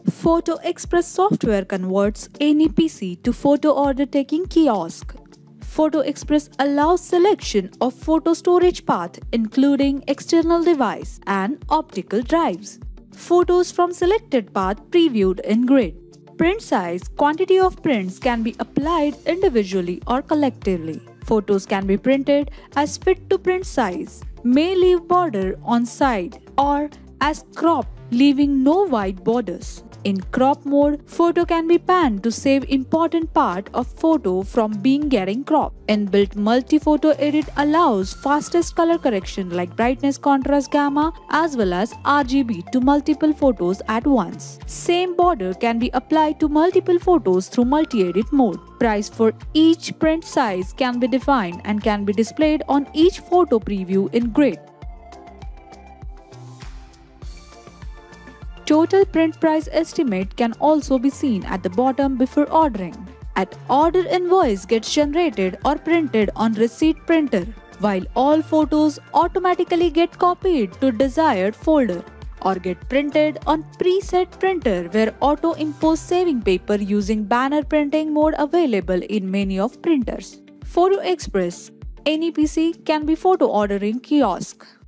Photo Express software converts any PC to photo order taking kiosk. Photo Express allows selection of photo storage path including external device and optical drives. Photos from selected path previewed in grid. Print size, quantity of prints can be applied individually or collectively. Photos can be printed as fit to print size, may leave border on side or as crop leaving no white borders. In crop mode, photo can be panned to save important part of photo from being getting cropped. Inbuilt multi-photo edit allows fastest color correction like brightness, contrast, gamma as well as RGB to multiple photos at once. Same border can be applied to multiple photos through multi-edit mode. Price for each print size can be defined and can be displayed on each photo preview in grid. Total print price estimate can also be seen at the bottom before ordering. At order invoice gets generated or printed on receipt printer, while all photos automatically get copied to desired folder or get printed on preset printer where auto impose saving paper using banner printing mode available in many of printers. Photo Express, any PC can be photo ordering kiosk.